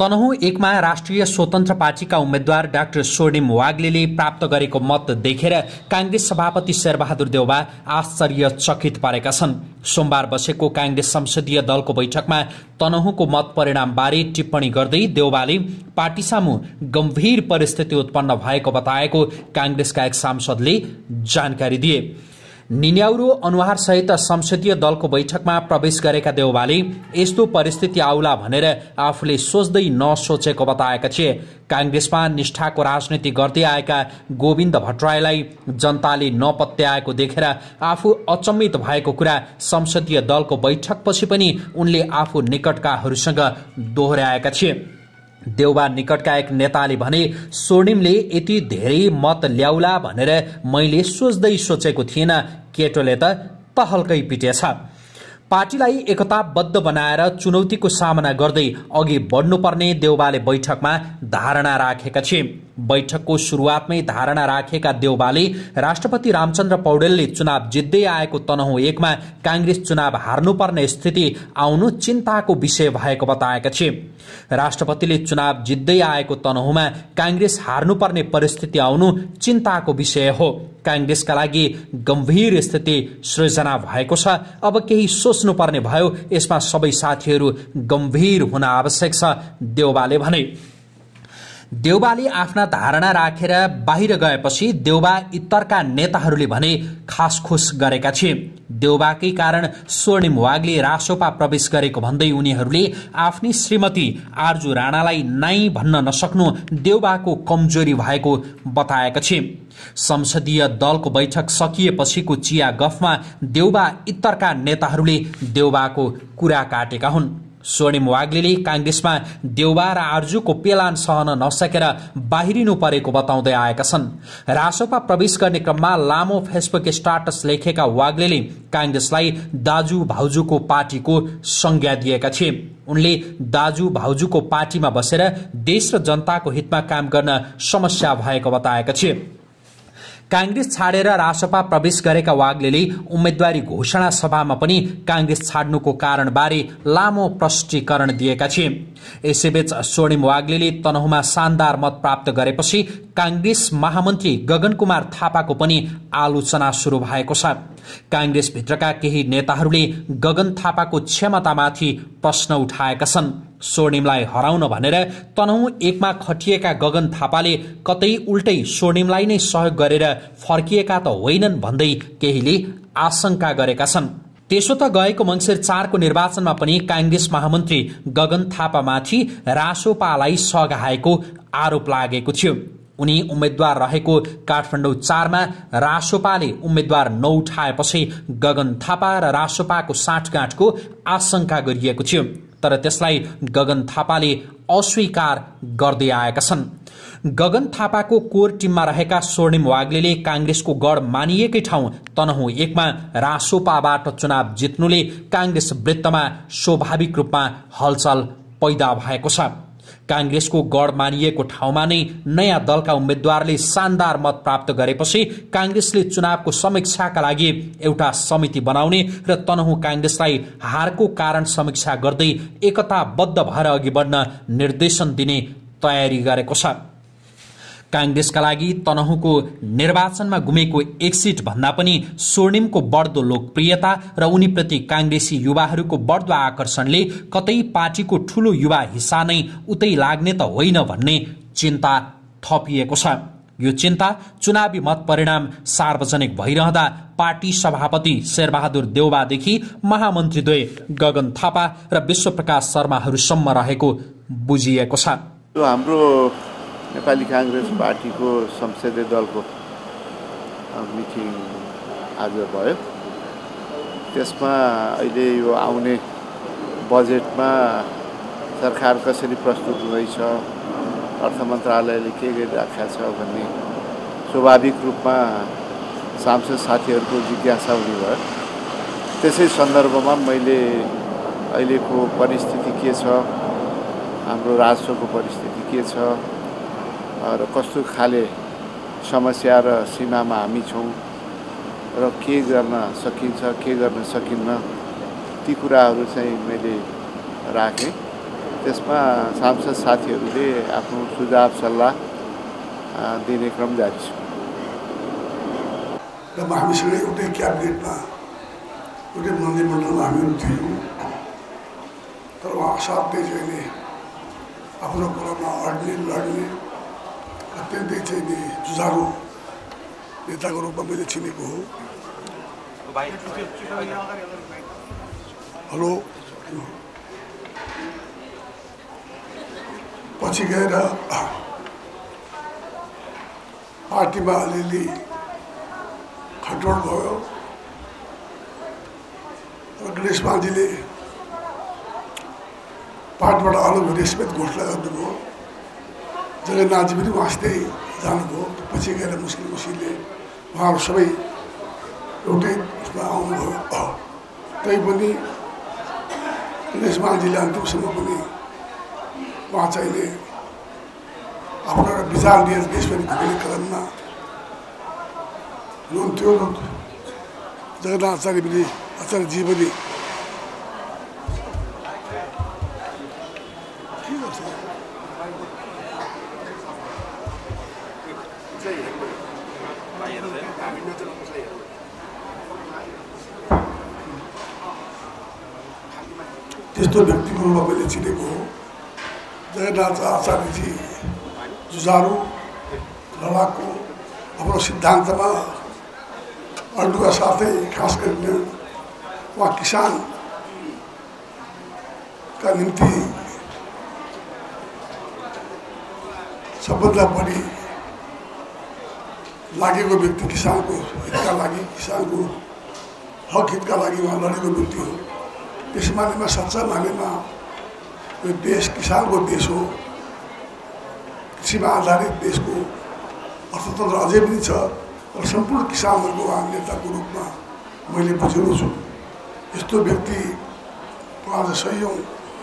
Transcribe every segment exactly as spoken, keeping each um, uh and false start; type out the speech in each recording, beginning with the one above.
तनहुँ एकमा राष्ट्रिय स्वतन्त्र पार्टीका उम्मेद्वार डाक्टर स्वर्णिम वाग्लेले प्राप्त गरेको मत देखेर कांग्रेस सभापति शेरबहादुर देउबा आश्चर्यचकित पारेका छन्। सोमबार बसेको कांग्रेस संसदीय दलको बैठकमा तनहुँको मत परिणामबारे टिप्पणी गर्दै देउबाले पार्टी सामु गम्भीर परिस्थिति उत्पन्न भएको बताएको कांग्रेसका एक सांसदले जानकारी दिए। निन्याउरो अनुहार सहित संसदीय दलको बैठकमा प्रवेश गरेका देउबाले यस्तो परिस्थिति आउला भनेर आफूले सोच्दै नसोचेको बताएका थिए। कांग्रेसमा निष्ठाको राजनीति गर्दै आएका गोविन्द भट्टराईलाई जनताले नपत्याएको देखेर आफू अचम्मित भएको कुरा संसदीय दलको बैठकपछि पनि उनले आफू निकटकाहरूसँग दोहोर्याएका थिए। देउबा निकटका एक नेताले भने स्वर्णिमले यति धेरै मत ल्याउला भनेर मैले सोच्दै सोचेको थिएन, केटोले त तहल्कै पिटेछ। पार्टीलाई एकताबद्ध बनाएर चुनौतीको सामना गर्दै अघि बढ्नुपर्ने देउबाले बैठकमा धारणा राखेका थिए। बैठकको सुरुवातमै धारणा राखेका देउबाले राष्ट्रपति रामचन्द्र पौडेलले चुनाव जित्दै आएको तनहुँ एकमा कांग्रेस चुनाव हार्नुपर्ने स्थिति आउनु चिन्ताको विषय भएको बताएका थिए। राष्ट्रपतिले चुनाव जित्दै आएको तनहुँमा कांग्रेस हार्नुपर्ने परिस्थिति आउनु चिन्ताको विषय हो। कांग्रेसका लागि गम्भीर स्थिति सृजना भएको छ। अब केही सोच्नुपर्ने भयो, यसमा सबै साथीहरू गम्भीर हुन आवश्यक छ, देउबाले भने। देउबाले आफ्ना धारणा राखेर बाहिर गएपछि देउबा इत्तरका नेताहरूले भने खासखुस गरेका थिए। देउबाकै कारण स्वर्णिम वाग्ले रासोपा प्रवेश गरेको भन्दै उनीहरूले आफ्नी श्रीमती आर्जु राणालाई नाइ भन्न नसक्नु देउबाको कमजोरी भएको बताएका थिए। संसदीय दलको बैठक सकिएपछिको चिया गफमा देउबा इत्तरका नेताहरूले देउबाको कुरा काटेका हुन्। स्वर्णिम वाग्लेले कांग्रेसमा देउबा र आर्जुको पेलान सहन नसकेर बाहिरिनु परेको बताउँदै आएका छन्। रासोपा प्रवेश गर्ने क्रममा लामो फेसबुक स्टाटस लेखेका वाग्लेले कांग्रेसलाई दाजु भाउजूको पार्टीको संज्ञा दिएका थिए। उनले दाजु भाउजूको पार्टीमा बसेर देश र जनताको हितमा काम गर्न समस्या भएको बताएका थिए। कांग्रेस छाडेर रासोपा प्रवेश गरेका वाग्लेले उम्मेदवारी घोषणा सभामा पनि कांग्रेस छाड्नुको कारणबारे लामो प्रष्टीकरण दिएका थिए। यसैबीच स्वर्णिम वाग्लेले तनहुँमा शानदार मत प्राप्त गरेपछि कांग्रेस महामन्त्री गगन कुमार थापाको पनि आलोचना शुरू भएको छ। कांग्रेस भित्रका केही नेताहरूले गगन थापाको क्षमतामाथि प्रश्न उठाएका छन्। स्वर्णिमलाई हराउन भनेर तनहुँ एकमा खटिएका गगन थापाले कतै उल्टै स्वर्णिमलाई नै सहयोग गरेर फर्किएका त होइनन् भन्दै केहीले आशंका गरेका छन्। त्यसो त गएको मंसिर चारको निर्वाचनमा पनि कांग्रेस महामन्त्री गगन थापामाथि रासोपालाई सघाएको आरोप लागेको थियो। उनी उम्मेद्वार रहेको काठमाडौँ चारमा रासोपाले उम्मेद्वार नउठाएपछि गगन थापा र रासोपाको साँठगाँठको आशंका गरिएको थियो, तर त्यसलाई गगन थापाले अस्वीकार गर्दै आएका छन्। गगन थापाको कोर टिममा रहेका स्वर्णिम वाग्लेले कांग्रेसको गढ मानिएकै ठाउँ तनहुँ एकमा रासोपाबाट चुनाव जित्नुले कांग्रेस वृत्तमा स्वाभाविक रूपमा हलचल पैदा भएको छ। कांग्रेसको गढ मानिएको ठाउँमा नै नयाँ दलका उम्मेद्वारले शानदार मत प्राप्त गरेपछि कांग्रेसले चुनावको समीक्षाका लागि एउटा समिति बनाउने र तनहुँ कांग्रेसलाई हारको कारण समीक्षा गर्दै एकताबद्ध भएर अघि बढ्न निर्देशन दिने तयारी गरेको छ। कांग्रेसका लागि तनहुँको निर्वाचनमा गुमेको एक सीट भन्दा पनि स्वर्णिमको बढ्दो लोकप्रियता र उनीप्रति कांग्रेसी युवाहरूको बढ्दो आकर्षणले कतै पार्टीको ठूलो युवा हिस्सा नै उतै लाग्ने त होइन भन्ने चिन्ता थपिएको छ। यो चिन्ता चुनावी मत परिणाम सार्वजनिक भइरहँदा पार्टी सभापति शेरबहादुर देउबादेखि महामन्त्रीद्वय गगन थापा र विश्वप्रकाश शर्माहरूसम्म रहेको बुझिएको छ। हाम्रो नेपाली कांग्रेस पार्टीको संसदीय दलको मिटिङ आज भयो। त्यसमा अहिले यो आउने बजेटमा सरकार कसरी प्रस्तुत हुँदैछ, अर्थ मन्त्रालयले के गरिराखेको छ भन्ने स्वाभाविक रूपमा सांसद साथीहरूको जिज्ञासा हुने भयो। त्यसै सन्दर्भमा मैले अहिलेको परिस्थिति के छ, हाम्रो राजस्वको परिस्थिति के छ र कस्तो खाले समस्या र सीमामा हामी छौँ र के गर्न सकिन्छ के गर्न सकिन्न ती कुराहरू चाहिँ मैले राखेँ त्यसमा सांसद साथीहरूले आफ्नो सुझाव सल्लाह दिने क्रम जारी छ। र हामीसँग एउटै क्याबिनेटमा एउटै मन्त्रीमण्डलमा हामीहरू थियौँ, तर उहाँ असाध्यै चाहिँ नि आफ्नो कुरामा अड्ने लड्ने अत्यन्तै चाहिँ नि जुझारु नेताको रूपमा मैले चिनेको हो। हेलो, पछि गएर पार्टीमा अलिअलि खटबड भयो र गणेश माझीले पार्टीबाट अलग हुने समेत घोषणा गर्नुभयो। जगन्नाथजी पनि उहाँसितै जानुभयो। पछि गएर मुस्लिम मुसीले उहाँहरू सबै एउटै उसमा आउनुभयो। तैपनि गणेश माझीले अन्तिमसम्म पनि उहाँ चाहिने आफ्नो एउटा विचार लिएर देशभरि घुम्ने क्रममा हुनुहुन्थ्यो। जगन्नाथ आचार्य पनि आचार्यजी पनि त्यस्तो व्यक्तिको रूपमा मैले चिनेको हो। जगन्नाथ आचार्यजी जुझारु लडाकु आफ्नो सिद्धान्तमा अड्नुका साथै खास गरी उहाँ किसानका निम्ति सबभन्दा बढी लागेको व्यक्ति, किसानको हितका लागि, किसानको हक हितका लागि उहाँ लडेको व्यक्ति हो। त्यस मानेमा, सच्चा मानेमा यो देश किसानको देश हो। कृषिमा आधारित देशको अर्थतन्त्र अझै पनि छ र सम्पूर्ण किसानहरूको उहाँ नेताको रूपमा मैले बुझेको छु। यस्तो व्यक्ति आज सयौँ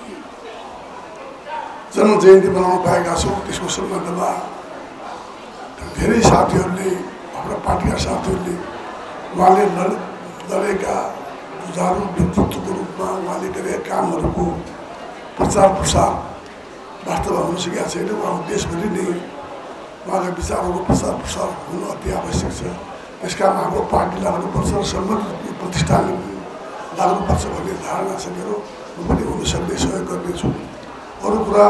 जन्म जयन्ती बनाउन पाएका छौँ। त्यसको सम्बन्धमा धेरै साथीहरूले, आफ्ना पार्टीका साथीहरूले उहाँले लडेका जुझारु व्यक्तित्वको रूपमा उहाँले गरेका कामहरूको प्रचार प्रसार वास्तवमा हुन सकेका छैन। उहाँको देशभरि नै उहाँका विचारहरूको प्रचार प्रसार हुनु अति आवश्यक छ। त्यस कारण हाम्रो पार्टी लाग्नुपर्छ र सम्बन्धित प्रतिष्ठानले पनि लाग्नुपर्छ भन्ने धारणा छ मेरो। म पनि हुन सक्ने सहयोग गर्नेछु। अरू कुरा,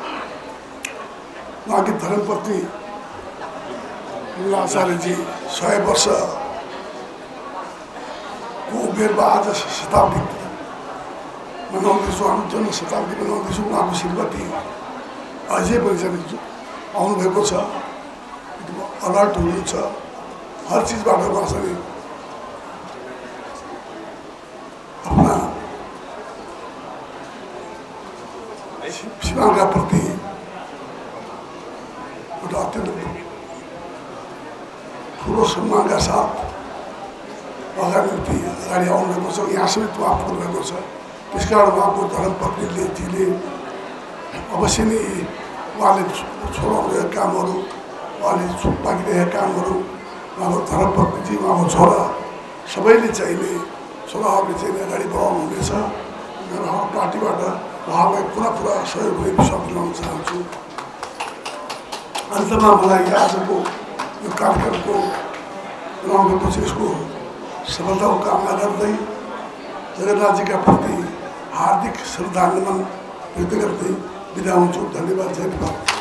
उहाँकी धर्मपत्नी आचार्यजी सय वर्षको उमेरमा आज शताब्दी मनाउँदैछौँ, हाम्रो जन्म शताब्दी मनाउँदैछौँ। उहाँको श्रीमती अझै पनि चाहिँ आउनुभएको छ, अलर्ट हुनुहुन्छ हर चिजबाट। उहाँ चाहिँ आफ्ना सीमाका प्रति एउटा अत्यन्त ठुलो सम्मानका साथ उहाँका निम्ति अगाडि आउनुभएको छ। यहाँ समेत उहाँ पुग्नुभएको छ। त्यस कारण उहाँको धर्मपत्नीले जीले अवश्य नै उहाँले छोडाउनेका कामहरू, उहाँले बाँकिरहेका कामहरू, उहाँको धर्मपत्नीजी, उहाँको छोरा सबैले चाहिने, छोराहरूले चाहिँ अगाडि बढाउनु हुनेछ। र हाम्रो पार्टीबाट उहाँलाई पुरा पुरा सहयोग हुने विश्वास दिलाउन चाहन्छु। अन्तमा मलाई आजको यो कार्यक्रमको बनाउनुपर्छ, यसको सफलताको कामना गर्दै जगन्नाथजीका प्रति हार्दिक श्रद्धाञ्जली व्यक्त गर्दै बिदा हुन्छु। धन्यवाद। जय नेपाल।